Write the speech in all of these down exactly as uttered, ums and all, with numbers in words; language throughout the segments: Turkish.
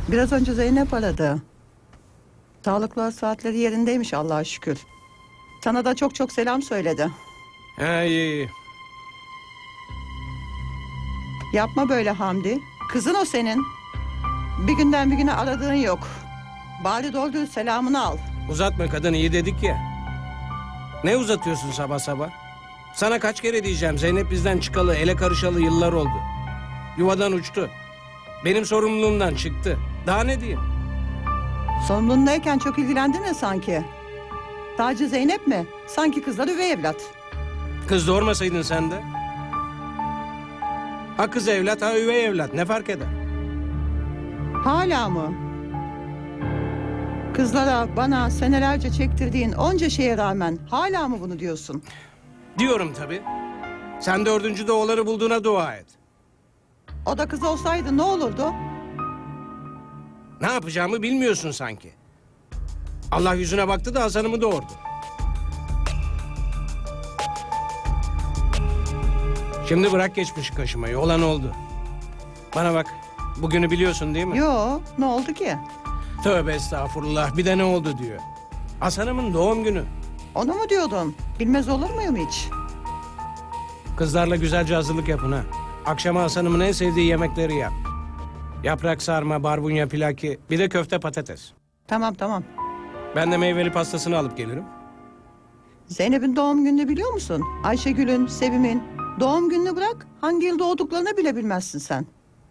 Biraz önce Zeynep aradı. Sağlıklı saatleri yerindeymiş Allah'a şükür. Sana da çok çok selam söyledi. Ha, iyi iyi. Yapma böyle Hamdi. Kızın o senin. Bir günden bir güne aradığın yok. Bari doğru dürüst selamını al. Uzatma kadın, iyi dedik ya. Ne uzatıyorsun sabah sabah? Sana kaç kere diyeceğim, Zeynep bizden çıkalı, ele karışalı yıllar oldu. Yuvadan uçtu. Benim sorumluluğumdan çıktı. Daha ne diyeyim? Sorumluluğundayken çok ilgilendin ya sanki. Sadece Zeynep mi? Sanki kızlar üvey evlat. Kız doğurmasaydın sen de. Ha kız evlat, ha üvey evlat, ne fark eder? Hala mı? Kızlara, bana senelerce çektirdiğin onca şeye rağmen hala mı bunu diyorsun? Diyorum tabii. Sen dördüncü de oğlanı bulduğuna dua et. O da kız olsaydı ne olurdu? Ne yapacağımı bilmiyorsun sanki. Allah yüzüne baktı da Hasan'ımı doğurdu. Şimdi bırak geçmişi kaşımayı, olan oldu. Bana bak, bugünü biliyorsun değil mi? Yo, ne oldu ki? Tövbe estağfurullah, bir de ne oldu diyor. Hasan'ımın doğum günü. Onu mu diyordun? Bilmez olur muyum hiç? Kızlarla güzelce hazırlık yapın ha. Akşama Hasan'ımın en sevdiği yemekleri yap. Yaprak sarma, barbunya pilaki, bir de köfte patates. Tamam tamam. Ben de meyveli pastasını alıp gelirim. Zeynep'in doğum gününü biliyor musun? Ayşegül'ün, Sevim'in. Doğum gününü bırak, hangi yıl doğduklarını bile bilmezsin sen.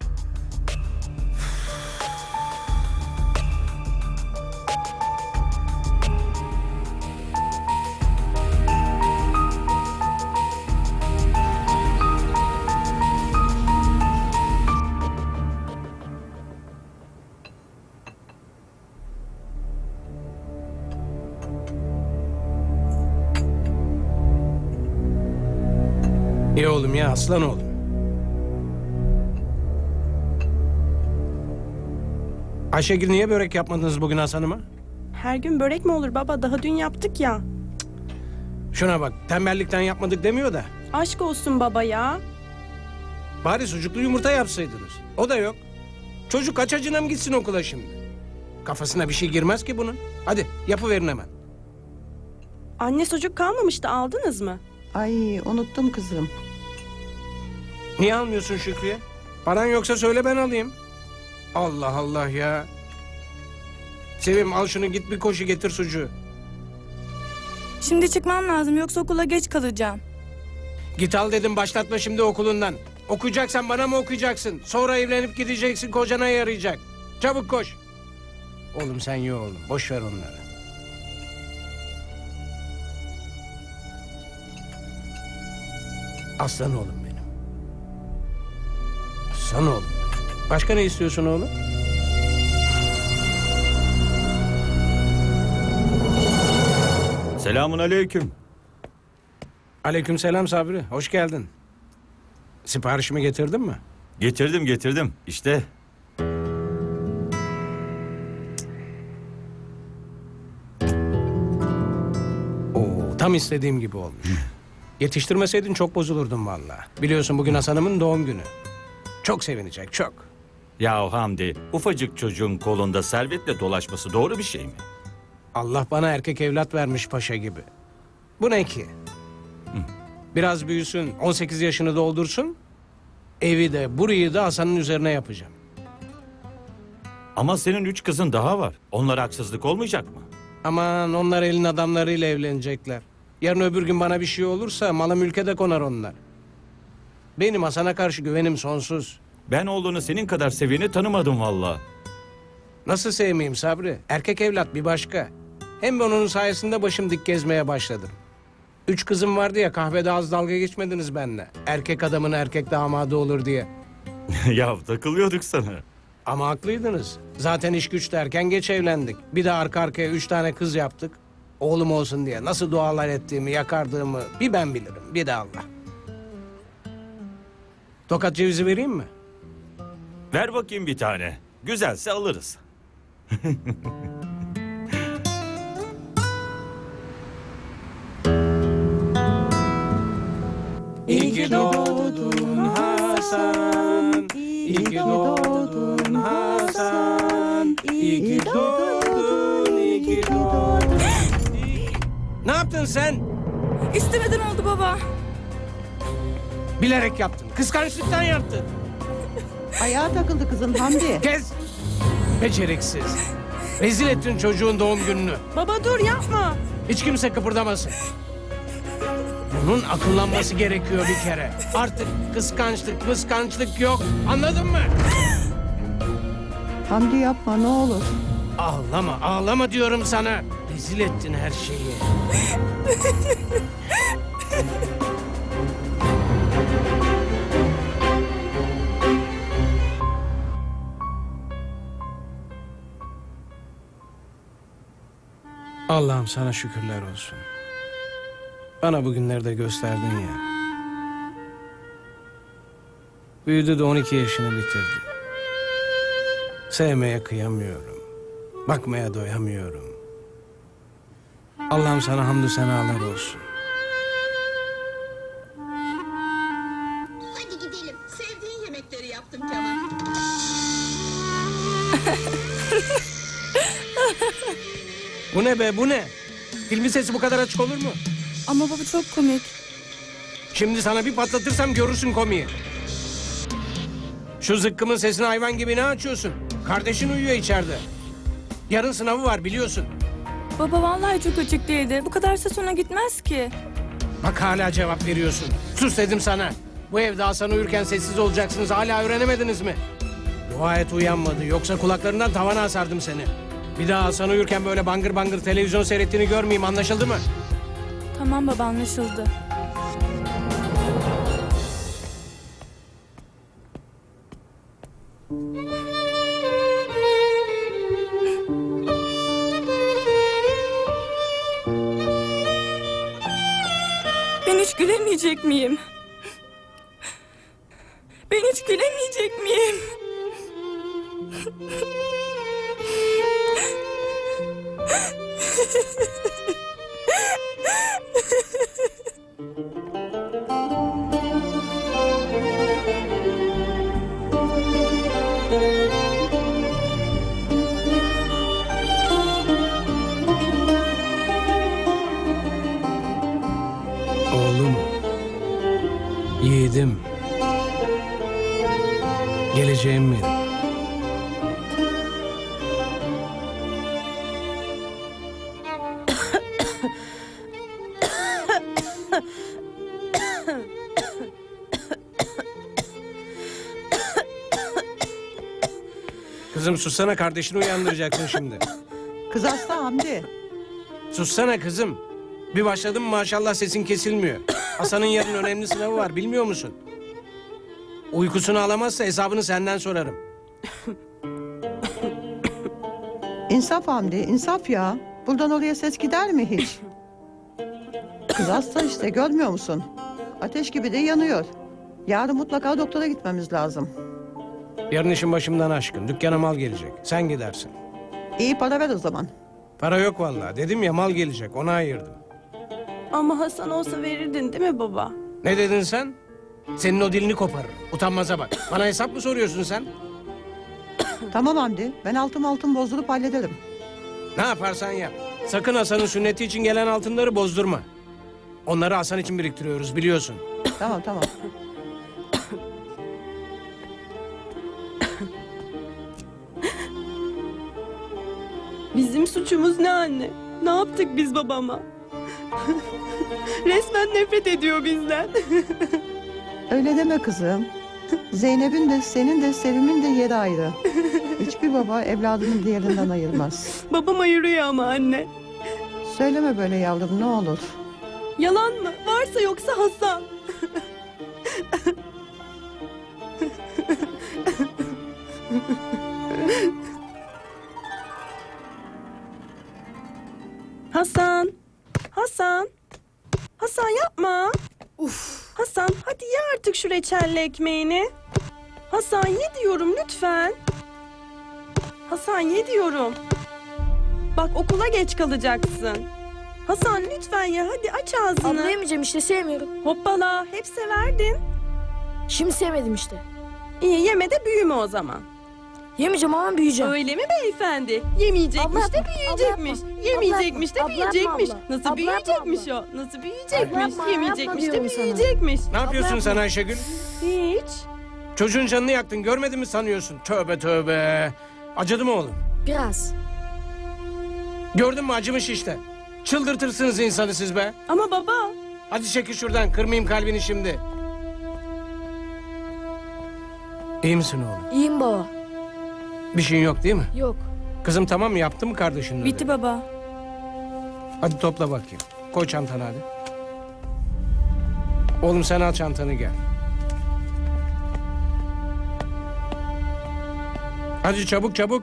İyi oğlum ya, aslan oğlum. Ayşegül, niye börek yapmadınız bugün Hasan'ıma? Her gün börek mi olur baba? Daha dün yaptık ya. Şuna bak, tembellikten yapmadık demiyor da. Aşk olsun baba ya. Bari sucuklu yumurta yapsaydınız. O da yok. Çocuk kaç acına mı gitsin okula şimdi? Kafasına bir şey girmez ki bunun. Hadi yapıverin hemen. Anne sucuk kalmamıştı, aldınız mı? Ay, unuttum kızım. Niye almıyorsun Şükrü'ye? Paran yoksa söyle, ben alayım. Allah Allah ya. Sevim, al şunu, git bir koşu getir sucuğu. Şimdi çıkmam lazım, yoksa okula geç kalacağım. Git al dedim, başlatma şimdi okulundan. Okuyacaksan bana mı okuyacaksın? Sonra evlenip gideceksin, kocana yarayacak. Çabuk koş. Oğlum sen ye oğlum, boş ver onları. Aslan oğlum benim. Aslan oğlum. Başka ne istiyorsun oğlum? Selamun aleyküm. Aleykümselam Sabri, hoş geldin. Siparişimi getirdin mi? Getirdim getirdim işte. Oo, tam istediğim gibi olmuş. Yetiştirmeseydin çok bozulurdum vallahi. Biliyorsun bugün Hasan'ımın doğum günü. Çok sevinecek, çok. Yahu Hamdi, ufacık çocuğun kolunda servetle dolaşması doğru bir şey mi? Allah bana erkek evlat vermiş paşa gibi. Bu ne ki? Biraz büyüsün, on sekiz yaşını doldursun. Evi de, burayı da Hasan'ın üzerine yapacağım. Ama senin üç kızın daha var. Onlara haksızlık olmayacak mı? Aman, onlar elin adamlarıyla evlenecekler. Yarın öbür gün bana bir şey olursa mala mülke de konar onlar. Benim Hasan'a karşı güvenim sonsuz. Ben oğlunu senin kadar seveni tanımadım vallahi. Nasıl sevmeyeyim Sabri? Erkek evlat bir başka. Hem ben onun sayesinde başım dik gezmeye başladım. Üç kızım vardı ya, kahvede az dalga geçmediniz benimle. Erkek adamın erkek damadı olur diye. Ya takılıyorduk sana. Ama haklıydınız. Zaten iş güç derken geç evlendik. Bir de arka arkaya üç tane kız yaptık. Oğlum olsun diye nasıl dualar ettiğimi, yakardığımı bir ben bilirim, bir de Allah. Tokat cevizi vereyim mi? Ver bakayım bir tane. Güzelse alırız. İyi ki doğdun Hasan, iyi ki doğdun Hasan. İyi ki doğdun, iyi ki doğdun. Ne yaptın sen? İstemeden oldu baba. Bilerek yaptın. Kıskançlıktan yaptın. Ayağa takıldı kızın Hamdi. Kes. Beceriksiz. Rezil ettin çocuğun doğum gününü. Baba dur yapma. Hiç kimse kıpırdamasın. Bunun akıllanması gerekiyor bir kere. Artık kıskançlık, kıskançlık yok. Anladın mı? Hamdi yapma ne olur. Ağlama, ağlama diyorum sana. Rezil ettin her şeyi. Allah'ım sana şükürler olsun. Bana bugünleri de gösterdin ya. Büyüdü de on iki yaşını bitirdi. Sevmeye kıyamıyorum. Bakmaya doyamıyorum. Allah'ım sana hamdü senalar olsun. Hadi gidelim. Sevdiğin yemekleri yaptım Kemal. Bu ne be, bu ne? Filmin sesi bu kadar açık olur mu? Ama baba çok komik. Şimdi sana bir patlatırsam görürsün komiği. Şu zıkkımın sesini hayvan gibi ne açıyorsun? Kardeşin uyuyor içeride. Yarın sınavı var biliyorsun. Baba vallahi çok açık değildi. Bu kadar ses ona gitmez ki. Bak hala cevap veriyorsun. Sus dedim sana. Bu evde Hasan uyurken sessiz olacaksınız. Hala öğrenemediniz mi? Dua et uyanmadı. Yoksa kulaklarından tavana asardım seni. Bir daha Hasan uyurken böyle bangır bangır televizyon seyrettiğini görmeyeyim. Anlaşıldı mı? Tamam baba anlaşıldı. Ben hiç gülemeyecek miyim? Ben hiç gülemeyecek miyim? Oğlum. Yiğidim. Geleceğim benim. Kızım sussana, kardeşini uyandıracaksın şimdi. Kız hasta Hamdi. Sussana kızım. Bir başladın mı maşallah sesin kesilmiyor. Hasan'ın yarın önemli sınavı var bilmiyor musun? Uykusunu alamazsa hesabını senden sorarım. İnsaf Hamdi, insaf ya. Buradan oraya ses gider mi hiç? Kız hasta işte, görmüyor musun? Ateş gibi de yanıyor. Yarın mutlaka doktora gitmemiz lazım. Yarın işin başımdan aşkın. Dükkana mal gelecek. Sen gidersin. İyi para ver o zaman. Para yok vallahi. Dedim ya mal gelecek. Ona ayırdım. Ama Hasan olsa verirdin değil mi baba? Ne dedin sen? Senin o dilini koparırım. Utanmaza bak. Bana hesap mı soruyorsun sen? Tamam Hamdi, ben altın altın bozdurup hallederim. Ne yaparsan yap. Sakın Hasan'ın sünneti için gelen altınları bozdurma. Onları Hasan için biriktiriyoruz biliyorsun. Tamam tamam. Bizim suçumuz ne anne? Ne yaptık biz babama? Resmen nefret ediyor bizden. Öyle deme kızım. Zeynep'in de senin de Sevim'in de yeri ayrı. Hiçbir baba evladının diğerinden ayırmaz. Babam ayırıyor ama anne. Söyleme böyle yavrum ne olur. Yalan mı? Varsa yoksa Hasan. Hasan. Hasan. Hasan yapma. Uf. Hasan hadi ye artık şu reçelli ekmeğini. Hasan ye diyorum lütfen. Hasan ye diyorum. Bak okula geç kalacaksın. Hasan lütfen ya hadi aç ağzını. Abla yemeyeceğim işte sevmiyorum. Hoppala hep severdin. Şimdi sevmedim işte. İyi yeme de büyüme o zaman. Yemeyeceğim ama büyüyeceğim. Öyle mi beyefendi? Yemeyecekmiş Abla de yapma, büyüyecekmiş. abla yapma, Yemeyecekmiş de abla yapma, büyüyecekmiş. abla. Nasıl Abla büyüyecekmiş yapma, o? Nasıl büyüyecekmiş? yapma, Yemeyecekmiş yapma de diyorum sana. büyüyecekmiş. Ne yapıyorsun yapma. sen Ayşegül? Hiç. Çocuğun canını yaktın, görmedin mi sanıyorsun? Tövbe tövbe. Acıdı mı oğlum? Biraz. Gördün mü, acımış işte. Çıldırtırsınız insanı siz be. Ama baba. Hadi çekil şuradan, kırmayayım kalbini şimdi. İyi misin oğlum? İyiyim baba. Bir şeyin yok değil mi? Yok. Kızım tamam mı? Yaptın mı kardeşinin Bitti ödevini? baba. Hadi topla bakayım. Koy çantanı hadi. Oğlum sen al çantanı gel. Hadi çabuk çabuk.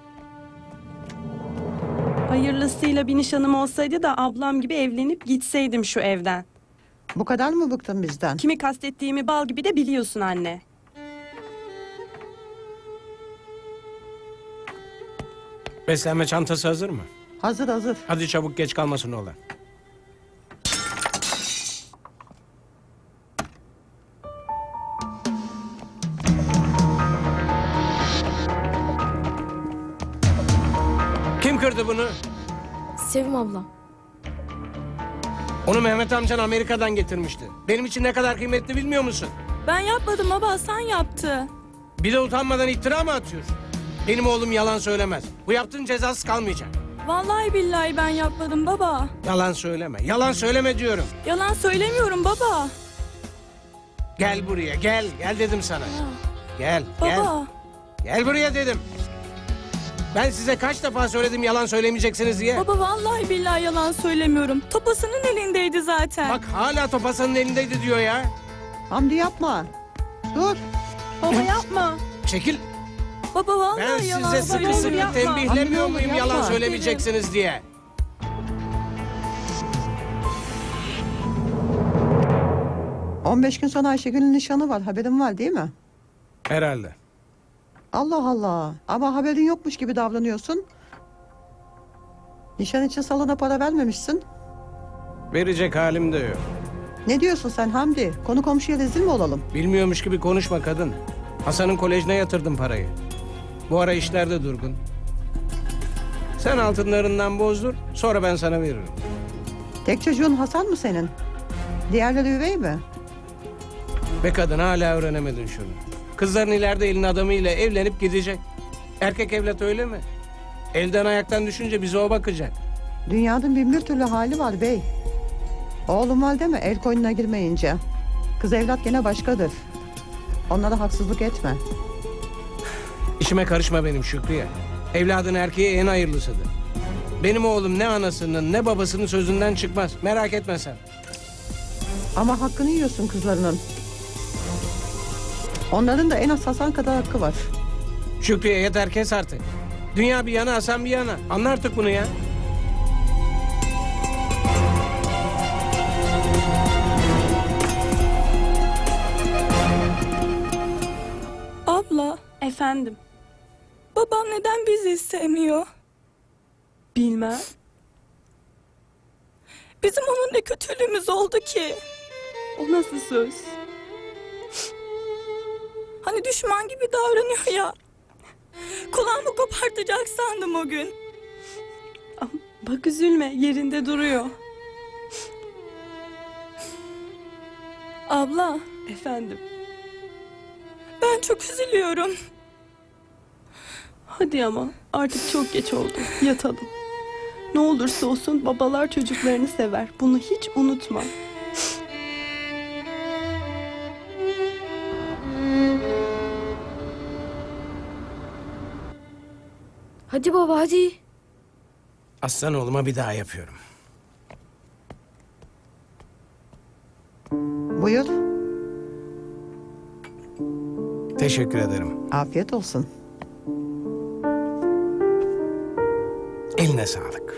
Hayırlısıyla bir nişanım olsaydı da ablam gibi evlenip gitseydim şu evden. Bu kadar mı bıktın bizden? Kimi kastettiğimi bal gibi de biliyorsun anne. Beslenme çantası hazır mı? Hazır hazır. Hadi çabuk, geç kalmasın oğlan. Kim kırdı bunu? Sevim ablam. Onu Mehmet amcan Amerika'dan getirmişti. Benim için ne kadar kıymetli bilmiyor musun? Ben yapmadım baba, Hasan yaptı. Bir de utanmadan iftira mı atıyorsun? Benim oğlum yalan söylemez. Bu yaptığın cezasız kalmayacak. Vallahi billahi ben yapmadım baba. Yalan söyleme. Yalan söyleme diyorum. Yalan söylemiyorum baba. Gel buraya, gel. Gel dedim sana. Gel, gel. Baba. Gel buraya dedim. Ben size kaç defa söyledim yalan söylemeyeceksiniz diye. Baba vallahi billahi yalan söylemiyorum. Topasının elindeydi zaten. Bak hala topasanın elindeydi diyor ya. Hamdi yapma. Dur. Baba yapma. Çekil. Baba vallahi Ben yalan size sıkı söylemiyorum. sıkı Yapma. tembihlemiyor Hamdi muyum oğlum, yalan yapma. söylemeyeceksiniz diye. on beş gün sonra Ayşegül'ün nişanı var. Haberin var değil mi? Herhalde. Allah Allah. Ama haberin yokmuş gibi davranıyorsun. Nişan için salona para vermemişsin. Verecek halim de yok. Ne diyorsun sen Hamdi? Konu komşuya rezil mi olalım? Bilmiyormuş gibi konuşma kadın. Hasan'ın kolejine yatırdım parayı. Bu ara işlerde durgun. Sen altınlarından bozdur, sonra ben sana veririm. Tek çocuğun Hasan mı senin? Diğerleri üvey mi? Be kadın, hala öğrenemedin şunu. Kızların ileride elin adamıyla evlenip gidecek. Erkek evlat öyle mi? Elden ayaktan düşünce bize o bakacak. Dünyanın bin bir türlü hali var bey. Oğlum var deme el koynuna girmeyince. Kız evlat gene başkadır. Onlara haksızlık etme. İşime karışma benim Şükrü'ye. Evladın erkeği en hayırlısıdır. Benim oğlum ne anasının ne babasının sözünden çıkmaz. Merak etme sen. Ama hakkını yiyorsun kızlarının. Onların da en az Hasan kadar hakkı var. Şükrü'ye yeter, kes artık. Dünya bir yana, Hasan bir yana. Anla artık bunu ya. Abla, Efendim. babam neden bizi sevmiyor? Bilmem. Bizim onun ne kötülüğümüz oldu ki? O nasıl söz? Hani düşman gibi davranıyor ya. Kulağımı kopartacak sandım o gün. Ama bak üzülme, yerinde duruyor. Abla, Efendim. ben çok üzülüyorum. Hadi ama artık çok geç oldu. Yatalım. Ne olursa olsun babalar çocuklarını sever. Bunu hiç unutma. Hadi baba hadi. Aslan oğluma bir daha yapıyorum. Buyur. Teşekkür ederim. Afiyet olsun. Eline sağlık.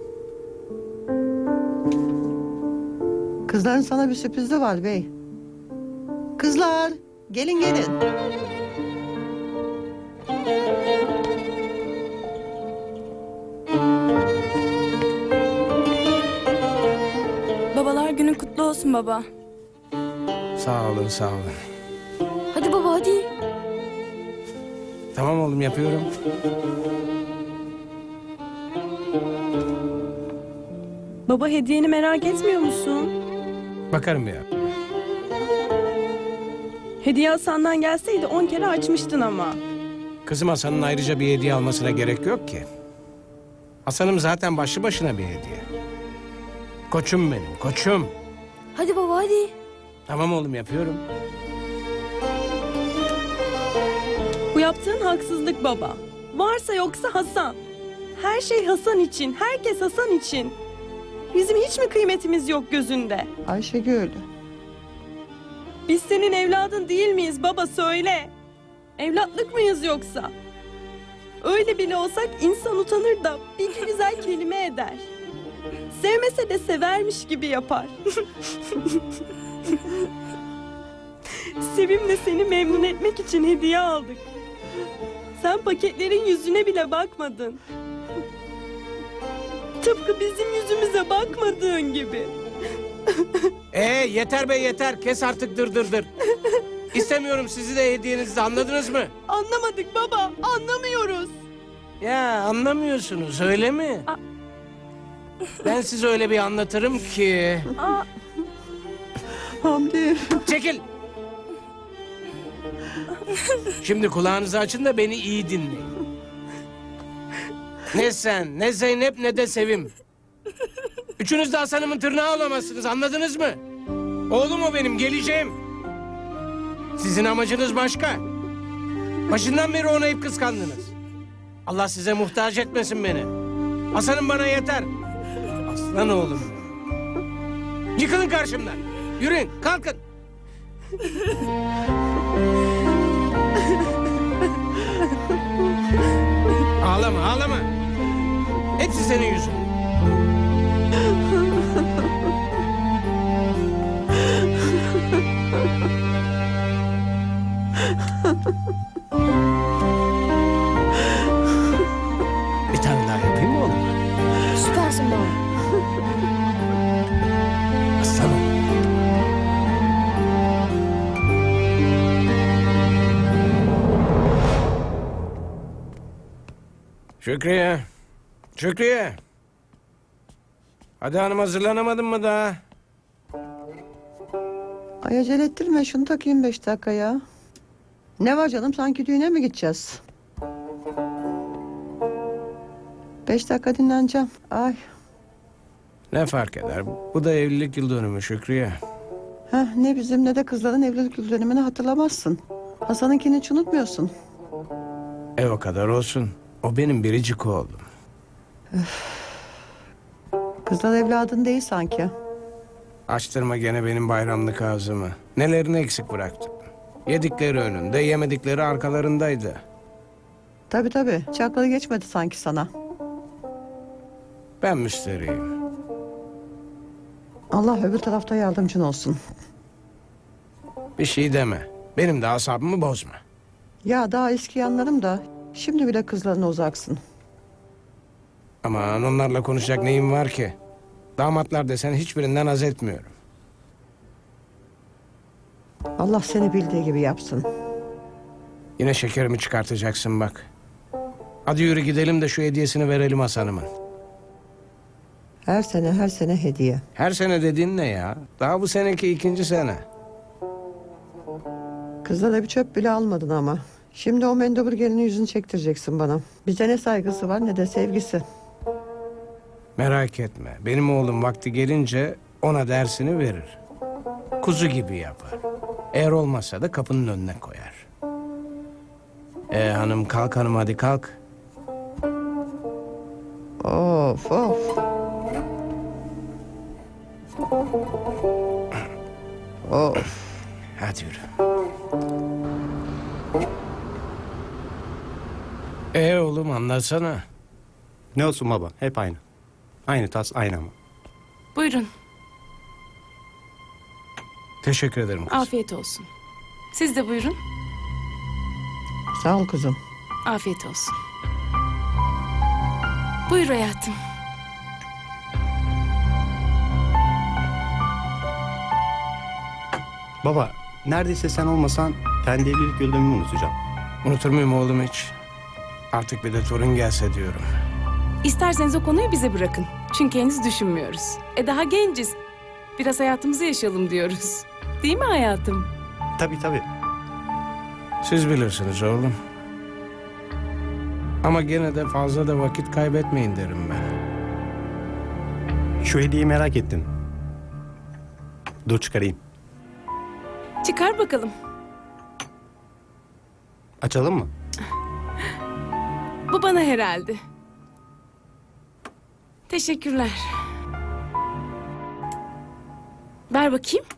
Kızların sana bir sürprizi var bey. Kızlar gelin gelin. Babalar günün kutlu olsun baba. Sağ olun, sağ olun. Hadi baba hadi. Tamam oğlum, yapıyorum. Baba, hediyeni merak etmiyor musun? Bakarım ya. Hediye Hasan'dan gelseydi on kere açmıştın ama. Kızım Hasan'ın ayrıca bir hediye almasına gerek yok ki. Hasan'ım zaten başlı başına bir hediye. Koçum benim, koçum. Hadi baba hadi. Tamam oğlum, yapıyorum. Bu yaptığın haksızlık baba. Varsa yoksa Hasan. Her şey Hasan için, herkes Hasan için. Bizim hiç mi kıymetimiz yok gözünde? Ayşegül. Biz senin evladın değil miyiz baba, söyle. Evlatlık mıyız yoksa? Öyle bile olsak insan utanır da bir iki güzel kelime eder. Sevmese de severmiş gibi yapar. Sevim'le seni memnun etmek için hediye aldık. Sen paketlerin yüzüne bile bakmadın. Tıpkı bizim yüzümüze bakmadığın gibi. Ee yeter be yeter. Kes artık dır dır dır. İstemiyorum sizi de hediyenizi de, anladınız mı? Anlamadık baba, anlamıyoruz. Ya anlamıyorsunuz öyle mi? A- Ben size öyle bir anlatırım ki. Aa, Hamdi. Çekil. Şimdi kulağınızı açın da beni iyi dinleyin. Ne sen, ne Zeynep, ne de Sevim. Üçünüz de Hasan'ımın tırnağı olamazsınız, anladınız mı? Oğlum o benim, geleceğim. Sizin amacınız başka. Başından beri ona hep kıskandınız. Allah size muhtaç etmesin beni. Hasan'ım bana yeter. Aslan oğlum. Yıkılın karşımdan. Yürüyün, kalkın. Ağlama, ağlama. Hepsi senin yüzün. Bir tane daha yapayım mı oğlum? Süpersin baba. Aslanım. Şükriye. Şükriye. Hadi hanım, hazırlanamadın mı daha? Ay acele ettirme, şunu takayım beş dakika ya. Ne var canım, sanki düğüne mi gideceğiz? Beş dakika dinleneceğim. Ay. Ne fark eder? Bu da evlilik yıl dönümü Şükriye. Heh, ne bizim ne de kızların evlilik yıl dönümünü hatırlamazsın. Hasan'ınkini hiç unutmuyorsun. E o kadar olsun. O benim biricik oğlum. Kızlar evladın değil sanki. Açtırma gene benim bayramlık ağzımı. Nelerini eksik bıraktım. Yedikleri önünde, yemedikleri arkalarındaydı. Tabii tabii, çakları geçmedi sanki sana. Ben müsterihim. Allah öbür tarafta yardımcın olsun. Bir şey deme. Benim de asabımı bozma. Ya daha eski yanlarım da şimdi bile kızlarına uzaksın. Aman onlarla konuşacak neyim var ki? Damatlar desen hiçbirinden haz etmiyorum. Allah seni bildiği gibi yapsın. Yine şekerimi çıkartacaksın bak. Hadi yürü gidelim de şu hediyesini verelim Hasan'ımın. Her sene her sene hediye. Her sene dediğin ne ya? Daha bu seneki ikinci sene. Kızlara bir çöp bile almadın ama. Şimdi o mendebur gelinin yüzünü çektireceksin bana. Bize ne saygısı var ne de sevgisi. Merak etme. Benim oğlum vakti gelince ona dersini verir. Kuzu gibi yapar. Eğer olmazsa da kapının önüne koyar. E hanım kalk hanım, hadi kalk. Of of. Of. Hadi yürü. E oğlum anlatsana. Ne olsun baba? Hep aynı. Aynı tas, aynı ama. Buyurun, Teşekkür ederim kızım. afiyet olsun. Siz de buyurun, Sağ ol kızım. afiyet olsun. Buyur hayatım. Baba, neredeyse sen olmasan kendi evlilik yıldönümümü unutacağım. Unutur muyum oğlum hiç? Artık bir de torun gelse diyorum. İsterseniz o konuyu bize bırakın. Çünkü henüz düşünmüyoruz. E daha genciz. Biraz hayatımızı yaşayalım diyoruz. Değil mi hayatım? Tabii tabii. Siz bilirsiniz oğlum. Ama gene de fazla da vakit kaybetmeyin derim ben. Şu hediyeyi merak ettim. Dur çıkarayım. Çıkar bakalım. Açalım mı? Bu bana herhalde. Teşekkürler. Ver bakayım.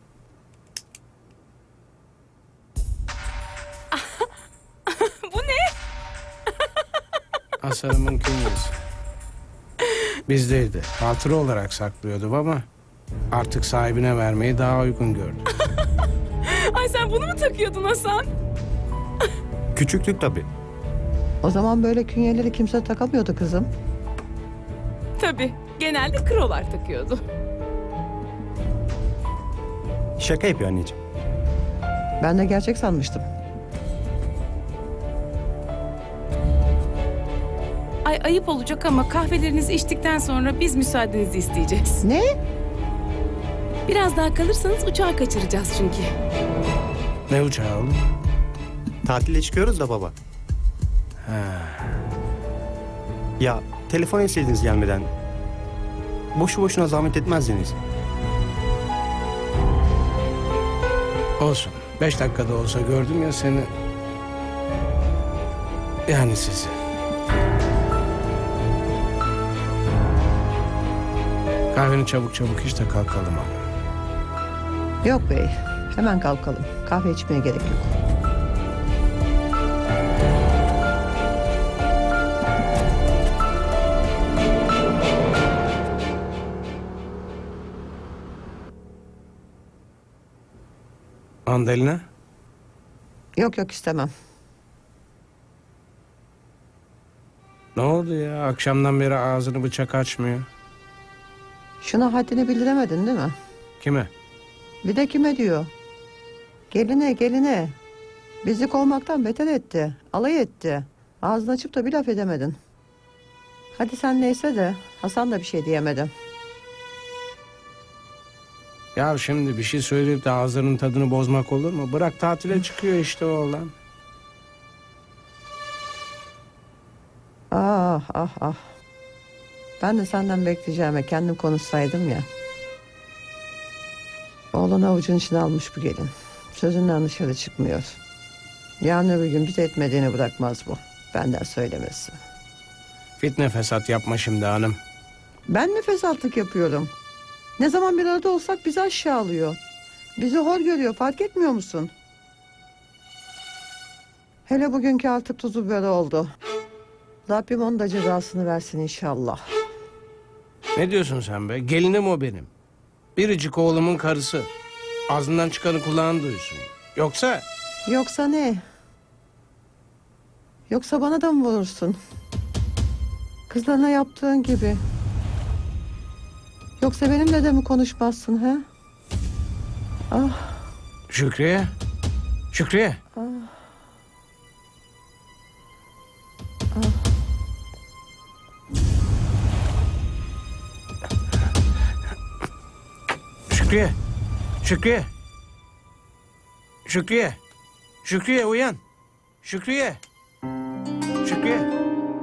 Bu ne? Hasan'ımın künyesi. Bizdeydi. Hatıra olarak saklıyordum ama artık sahibine vermeyi daha uygun gördüm. Ay sen bunu mu takıyordun Hasan? Küçüklük tabii. O zaman böyle künyeleri kimse takamıyordu kızım. Tabii. Genelde krolar takıyordu. Şaka yapıyor anneciğim. Ben de gerçek sanmıştım. Ay ayıp olacak ama kahvelerinizi içtikten sonra biz müsaadenizi isteyeceğiz. Ne? Biraz daha kalırsanız uçağı kaçıracağız çünkü. Ne uçağı oğlum? Tatile çıkıyoruz da baba. Ya telefon etseydiniz gelmeden. Boşu boşuna zahmet etmezdiniz. Olsun. Beş dakikada olsa gördüm ya seni. Yani sizi. Kahveni çabuk çabuk iç de kalkalım abi. Yok bey. Hemen kalkalım. Kahve içmeye gerek yok. Mandalina? Yok yok istemem. Ne oldu ya? Akşamdan beri ağzını bıçak açmıyor. Şuna haddini bildiremedin değil mi? Kime? Bir de kime diyor? Geline geline. Bizi kovmaktan beter etti. Alay etti. Ağzını açıp da bir laf edemedin. Hadi sen neyse de Hasan da bir şey diyemedi. Ya şimdi bir şey söyleyip de ağzının tadını bozmak olur mu? Bırak tatile çıkıyor işte oğlan. Ah ah ah. Ben de senden bekleyeceğime kendim konuşsaydım ya. Oğlan avucun içine almış bu gelin. Sözünden dışarı çıkmıyor. Yarın öbür gün bize etmediğini bırakmaz bu. Benden söylemesi. Fitne fesat yapma şimdi hanım. Ben mi fesatlık yapıyorum? Ne zaman bir arada olsak bizi aşağılıyor. Bizi hor görüyor, fark etmiyor musun? Hele bugünkü artık tuzu böyle oldu. Rabbim onun da cezasını versin inşallah. Ne diyorsun sen be? Gelinim o benim. Biricik oğlumun karısı. Ağzından çıkanı kulağın duysun. Yoksa... Yoksa ne? Yoksa bana da mı vurursun? Kızlarına yaptığın gibi. Yoksa benimle de mi konuşmazsın ha? Ah. Şükriye. Şükriye. Ah. Şükriye. Şükriye. Şükriye. Şükriye uyan. Şükriye. Şükriye.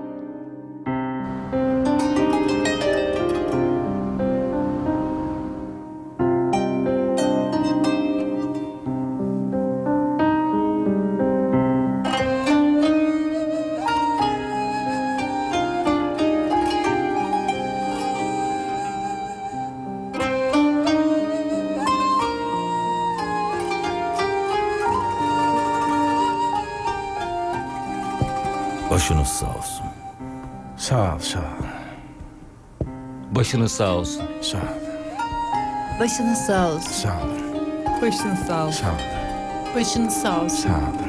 Başınız sağ olsun. Sağ ol, sağ ol. Başınız sağ olsun. Sağ ol. Başınız sağ olsun. Sağ ol. Başınız sağ olsun. Sağ ol. Başınız sağ olsun. Sağ ol.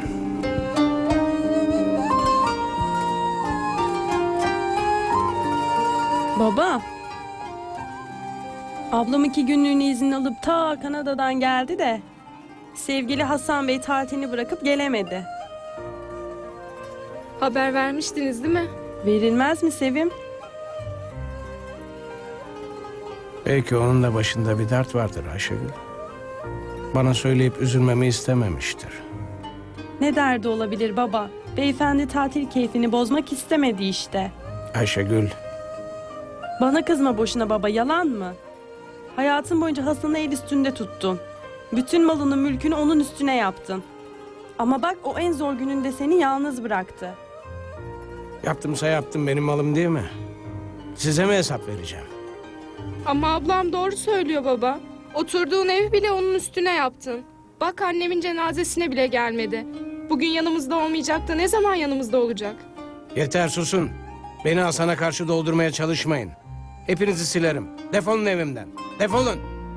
Baba. Ablam iki günlüğüne izin alıp ta Kanada'dan geldi de sevgili Hasan Bey tatilini bırakıp gelemedi. Haber vermiştiniz değil mi? Verilmez mi Sevim? Belki onun da başında bir dert vardır Ayşegül. Bana söyleyip üzülmemi istememiştir. Ne derdi olabilir baba? Beyefendi tatil keyfini bozmak istemedi işte. Ayşegül, Bana kızma boşuna baba, yalan mı? Hayatın boyunca Hasan'ı el üstünde tuttun. Bütün malını mülkünü onun üstüne yaptın. Ama bak o en zor gününde seni yalnız bıraktı. yaptımsa yaptım, benim malım değil mi? Size mi hesap vereceğim? Ama ablam doğru söylüyor baba. Oturduğun evi bile onun üstüne yaptın. Bak annemin cenazesine bile gelmedi. Bugün yanımızda olmayacak da ne zaman yanımızda olacak? Yeter, susun. Beni Hasan'a karşı doldurmaya çalışmayın. Hepinizi silerim. Defolun evimden. Defolun.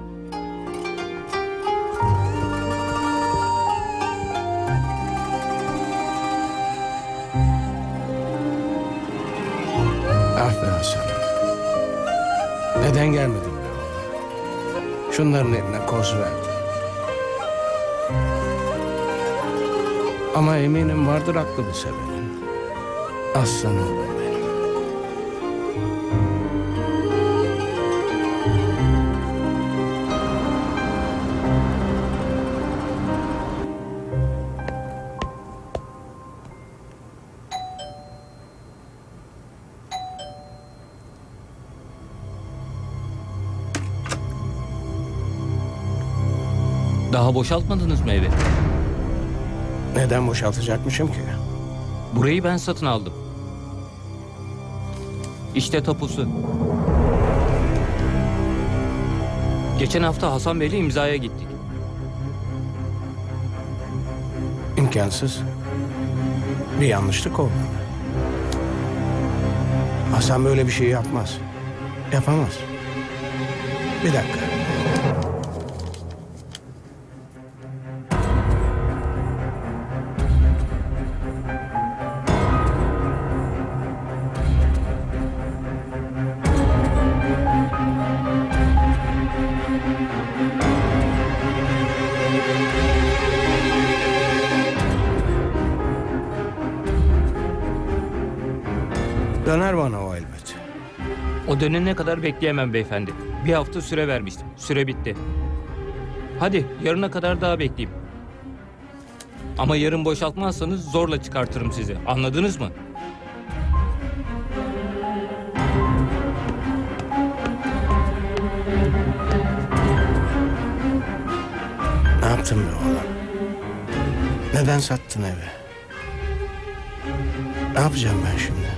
Ah be Hasan'ım. Neden gelmedin be oğlum? Şunların eline koz verdi. Ama eminim vardır haklı bir sebebin. Aslan oğlum benim. Daha boşaltmadınız mı evi? Neden boşaltacakmışım ki? Burayı ben satın aldım. İşte tapusu. Geçen hafta Hasan Bey'le imzaya gittik. İmkansız. Bir yanlışlık oldu. Hasan böyle bir şey yapmaz. Yapamaz. Bir dakika. Döner bana o elbet. O dönene kadar bekleyemem beyefendi. Bir hafta süre vermiştim. Süre bitti. Hadi yarına kadar daha bekleyeyim. Ama yarın boşaltmazsanız zorla çıkartırım sizi. Anladınız mı? Ne yaptın be oğlum? Neden sattın evi? Ne yapacağım ben şimdi?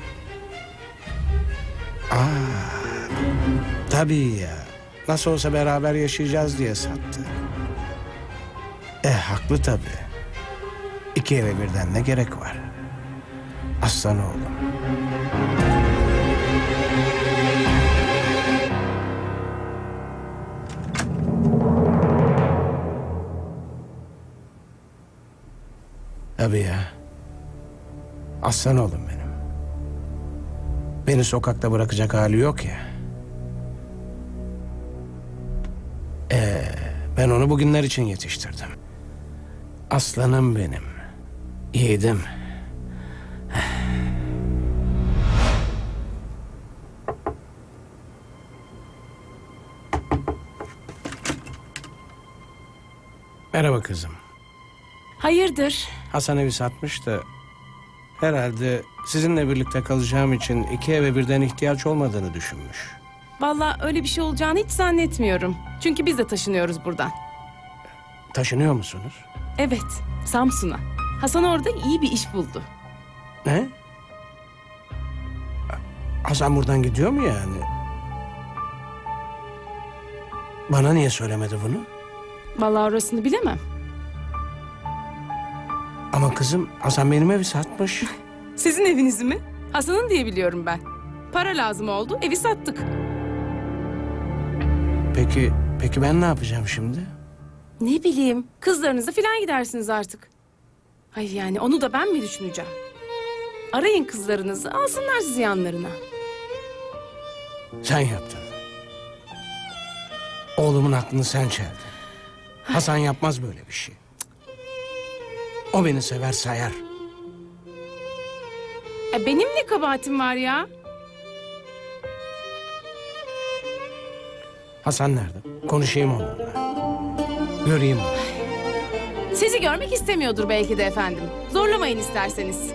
Aa, tabii ya. Nasıl olsa beraber yaşayacağız diye sattı. E haklı tabii. İki eve birden ne gerek var? Aslan oğlum. Tabii ya. Aslan oğlum benim. Beni sokakta bırakacak hali yok ya. Ee, ben onu bugünler için yetiştirdim. Aslanım benim. Yiğidim. Merhaba kızım. Hayırdır? Hasan evi satmış da herhalde sizinle birlikte kalacağım için iki eve birden ihtiyaç olmadığını düşünmüş. Vallahi öyle bir şey olacağını hiç zannetmiyorum. Çünkü biz de taşınıyoruz buradan. Taşınıyor musunuz? Evet, Samsun'a. Hasan orada iyi bir iş buldu. Ne? Hasan buradan gidiyor mu yani? Bana niye söylemedi bunu? Vallahi orasını bilemem. Ama kızım Hasan benim evi satmış. Sizin evinizi mi? Hasan'ın diye biliyorum ben. Para lazım oldu, evi sattık. Peki, peki ben ne yapacağım şimdi? Ne bileyim, kızlarınızla falan gidersiniz artık. Hayır yani onu da ben mi düşüneceğim? Arayın kızlarınızı, alsınlar sizi yanlarına. Sen yaptın. Oğlumun aklını sen çeldin. Hasan yapmaz böyle bir şey. O beni sever sayar. E, benim ne kabahatim var ya? Hasan nerede? Konuşayım onunla. Göreyim onu. Sizi görmek istemiyordur belki de efendim. Zorlamayın isterseniz.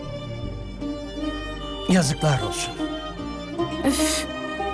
Yazıklar olsun. Öf.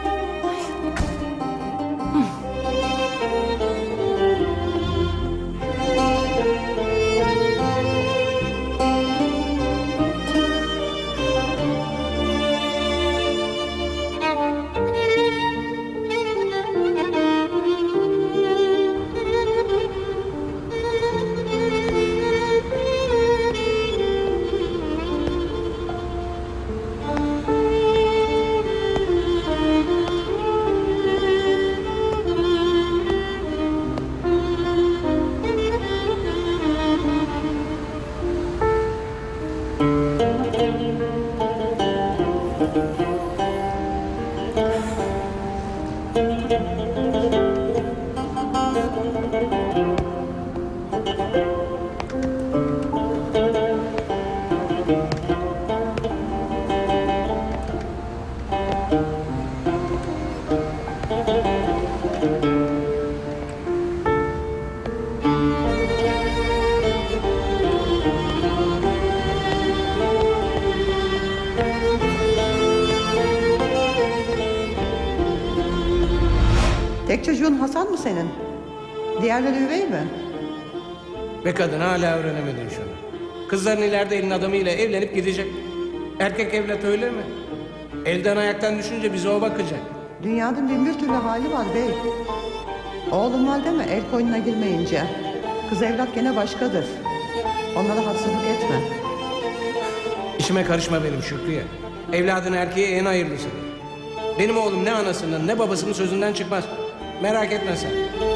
Tek çocuğun Hasan mı senin? Diğerleri üvey mi? Be kadın hala öğrenemedin şunu. Kızların ileride elin adamıyla evlenip gidecek. Erkek evlat öyle mi? Elden ayaktan düşünce bize o bakacak. Dünyanın bin bir türlü hali var bey. Oğlum var deme el koynuna girmeyince. Kız evlat gene başkadır. Onlara haksızlık etme. İşime karışma benim Şükrü'ye. Evladın erkeği en hayırlısı. Benim oğlum ne anasının ne babasının sözünden çıkmaz. Merak etme sen.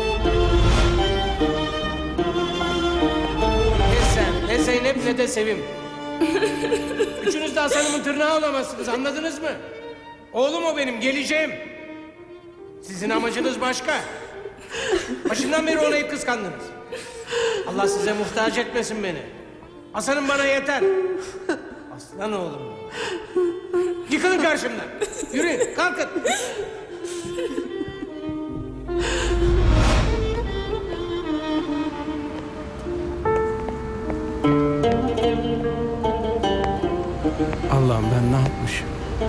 Ne sen, ne Zeynep ne de Sevim. Üçünüz de Hasan'ımın tırnağı olamazsınız, anladınız mı? Oğlum o benim, geleceğim. Sizin amacınız başka. Başından beri onu hep kıskandınız. Allah size muhtaç etmesin beni. Hasan'ım bana yeter. Aslan oğlum. Yıkılın karşımdan. Yürüyün, kalkın. Allah'ım ben ne yapmışım?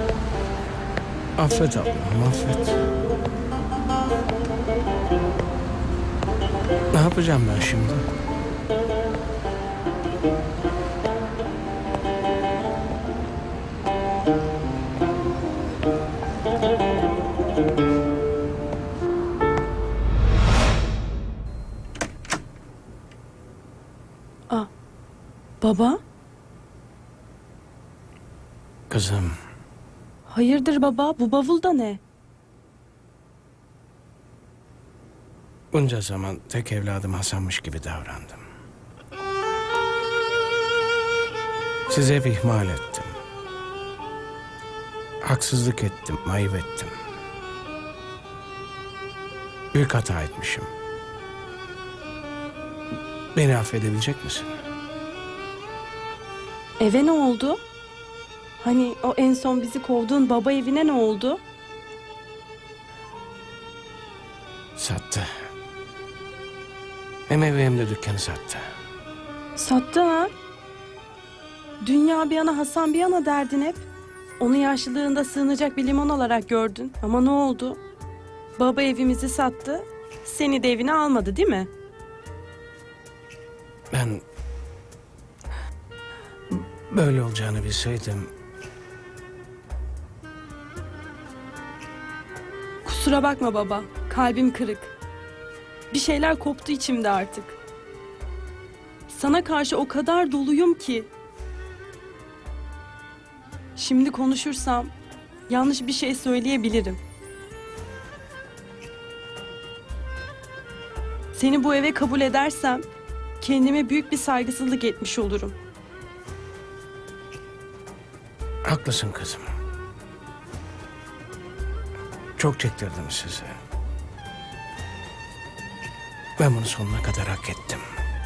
Affet Allah'ım, affet. Ne yapacağım ben şimdi? Aa, baba? Kızım, Hayırdır baba? Bu bavulda ne? bunca zaman tek evladım Hasan'mış gibi davrandım. Size hep ihmal ettim. Haksızlık ettim, ayıp ettim. Büyük hata etmişim. Beni affedebilecek misin? Eve ne oldu? Hani o en son bizi kovduğun baba evine ne oldu? Sattı. Hem evi hem de dükkanı sattı. Sattı ha? Dünya bir yana Hasan bir yana derdin hep. Onu yaşlılığında sığınacak bir limon olarak gördün. Ama ne oldu? Baba evimizi sattı. Seni de evine almadı değil mi? Ben böyle olacağını bilseydim Kusura bakma baba. Kalbim kırık. Bir şeyler koptu içimde artık. Sana karşı o kadar doluyum ki. Şimdi konuşursam yanlış bir şey söyleyebilirim. Seni bu eve kabul edersem kendime büyük bir saygısızlık etmiş olurum. haklısın kızım. Çok çektirdim size. Ben bunu sonuna kadar hak ettim.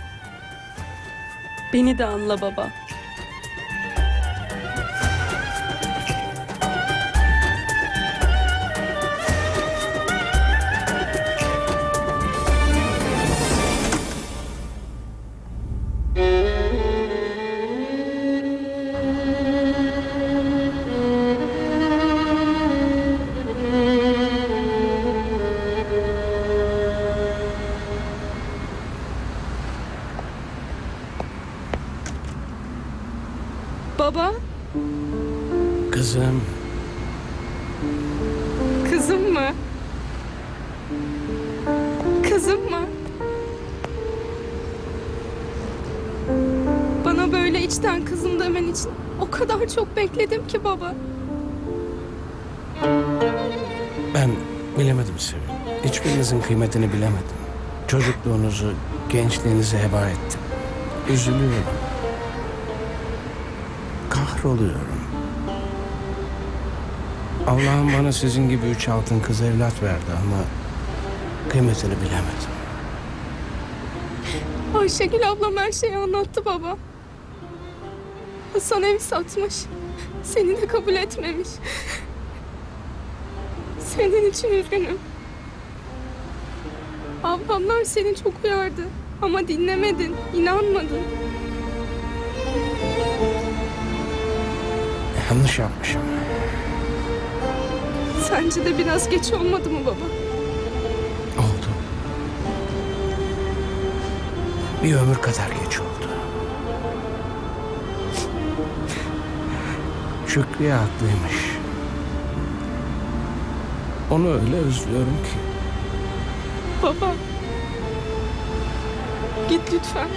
Beni de anla baba. Baba, Kızım. kızım mı? Kızım mı? Bana böyle içten kızım demen için o kadar çok bekledim ki baba. Ben bilemedim Sevim. Hiçbirinizin kıymetini bilemedim. Çocukluğunuzu, gençliğinizi heba ettim. Üzülüyorum. Kahroluyorum. Allah'ım bana sizin gibi üç altın kız evlat verdi ama kıymetini bilemedim. Ayşegül ablam her şeyi anlattı baba. Hasan evi satmış. Seni de kabul etmemiş. Senin için üzgünüm. Ablamlar seni çok uyardı. Ama dinlemedin, inanmadın. Yanlış yapmışım. Sence de biraz geç olmadı mı baba? Oldu. Bir ömür kadar geç oldu. Şükriye haklıymış. Onu öyle özlüyorum ki. Baba. Git lütfen.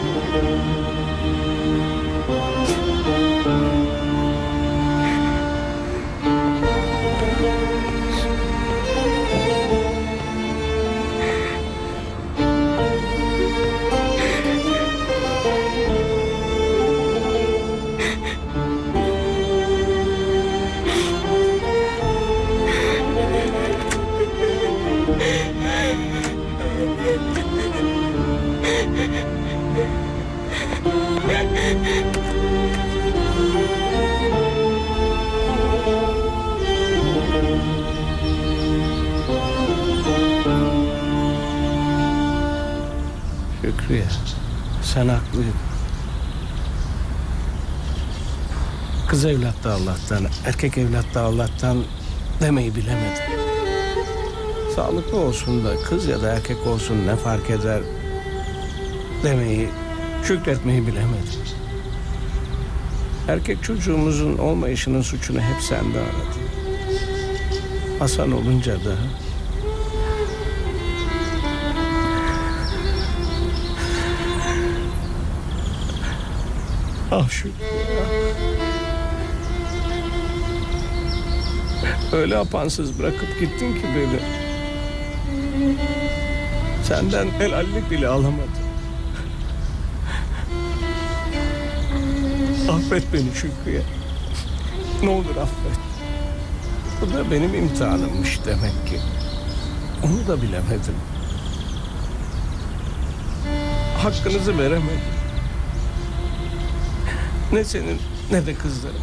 Şükriye, sen haklıydın. Kız evlat da Allah'tan, erkek evlat da Allah'tan demeyi bilemedim. Sağlıklı olsun da kız ya da erkek olsun ne fark eder demeyi, şükretmeyi bilemedim. Erkek çocuğumuzun olmayışının suçunu hep sende aradım. Hasan olunca da ah Şükriye. Öyle apansız bırakıp gittin ki beni. Senden helallik bile alamadım. Affet beni Şükriye. Ne olur affet. Bu da benim imtihanımmış demek ki. Onu da bilemedim. Hakkınızı veremedim. Ne senin ne de kızların.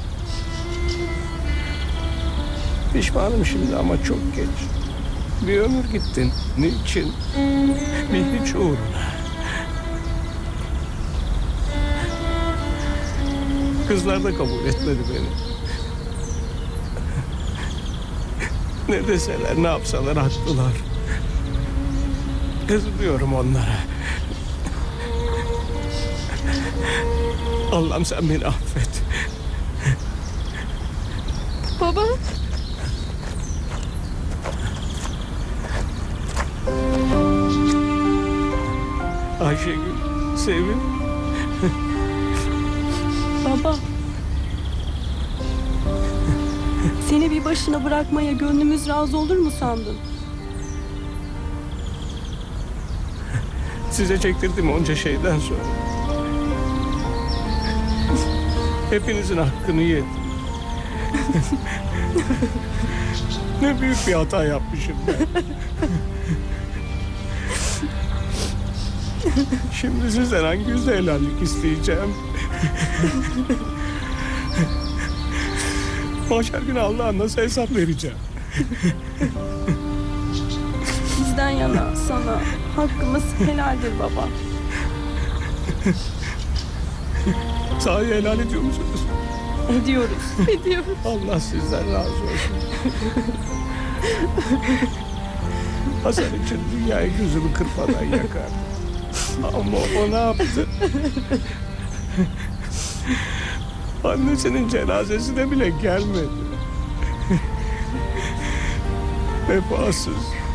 Pişmanım şimdi ama çok geç. Bir ömür gittin. Niçin? Bir hiç uğruna. Kızlar da kabul etmedi beni. Ne deseler, ne yapsalar haklılar. Kızılıyorum onlara. Allah'ım sen beni affet. Baba. Ayşegül, Sevim. Baba. Seni bir başına bırakmaya gönlümüz razı olur mu sandın? Size çektirdim onca şeyden sonra. Hepinizin hakkını yedim. Ne büyük bir hata yapmışım ben. Şimdi sizden hangi yüzle helallik isteyeceğim? Mahşer günü Allah'a nasıl hesap vereceğim? Bizden yana sana hakkımız helaldir baba. Sahi helal ediyor musunuz? Ediyoruz. Ediyoruz. Allah sizden razı olsun. Hasan için dünyayı gözümü kırpmadan yakar. Ama o ne yaptı? Annesinin cenazesine bile gelmedi. Vefasız.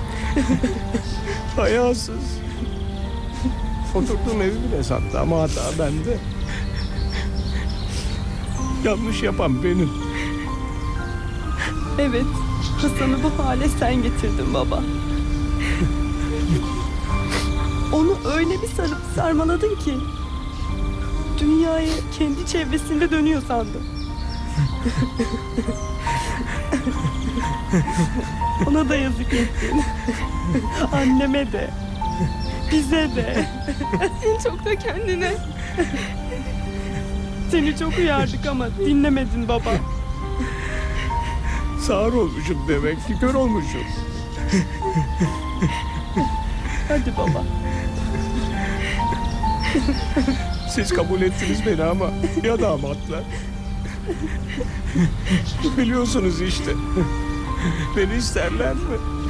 Hayasız. Oturduğum evi bile sattı ama hata bende. Yanlış yapan benim. Evet, Hasan'ı bu hale sen getirdin baba. Onu öyle bir sarıp sarmaladın ki dünyayı kendi çevresinde dönüyor sandım. Ona da yazık ettin. Anneme de. Bize de. En çok da kendine. Seni çok uyardık ama dinlemedin baba. Sağır olmuşum demek ki, kör olmuşum. Hadi baba. Siz kabul ettiniz beni ama ya damatlar? Biliyorsunuz işte. Beni isterler mi?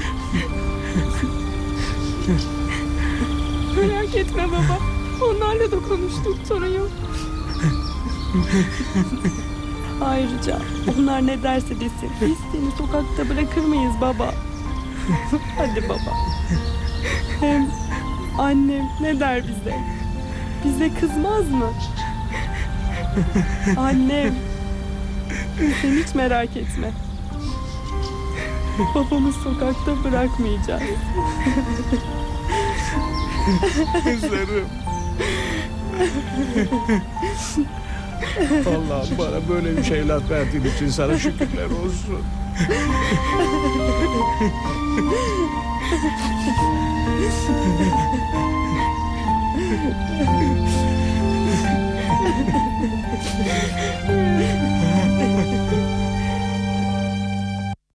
Merak etme baba. Onlarla da konuştuk, sorun yok. Ayrıca onlar ne derse desin biz seni sokakta bırakır mıyız baba? Hadi baba. Hem annem ne der bize? Bize kızmaz mı? Annem. Sen hiç merak etme. Babamı sokakta bırakmayacağız. Kızlarım. Allah'ım bana böyle bir evlat verdiğin için sana şükürler olsun.